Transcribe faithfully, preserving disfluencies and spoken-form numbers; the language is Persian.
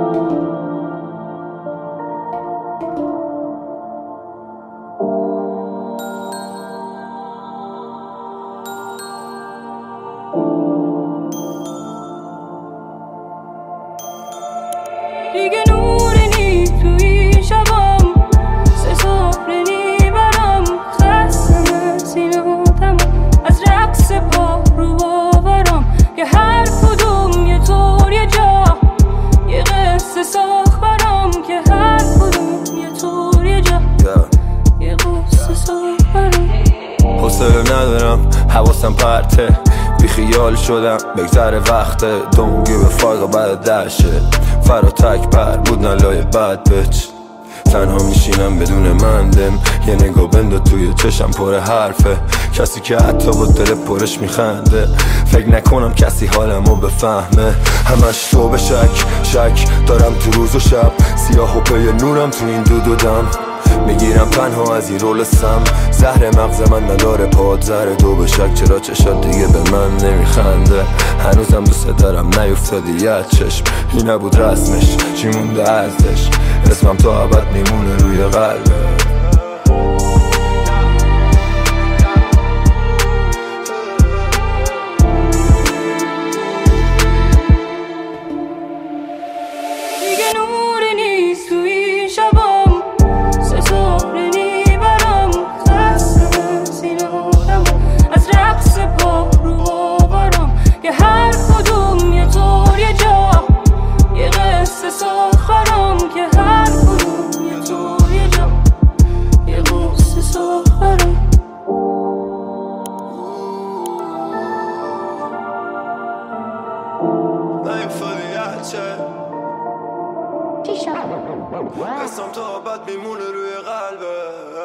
دیگه نوری نی توی شبام، سه سفره نی برام، خستم از این آدم، از رقص پا رو باورم که هر کدوم یه طور یه جا، یه قصه ساخت برام که هر کدوم یه طور یه جا، یه قصه ساخت برام. حوصله ندارم حواسم پرته، بی خیال شدم بگذره وقته، دونگی به فارغ بعد دشه، فرا تک پر بود نلای بد بچ. تنها میشینم بدون مندم، یه نگاه بنده توی چشم پر حرفه، کسی که حتی با دل پرش میخنده. فکر نکنم کسی حالمو بفهمه، همش تو به شک شک دارم تو روز و شب، سیاه و پی نورم تو این دو دو دم. میگیرم تنها از این رول سم، زهر مغز من نداره پاد زهر دو به شک. چرا چشات دیگه به من نمیخنده، هنوزم دوست دارم نیفتادی یه چشم. این نبود رسمش چی مونده ازش، اسمم تا ابد میمونه روی قلبه. اسم تا ابد میمونه روی قلبه.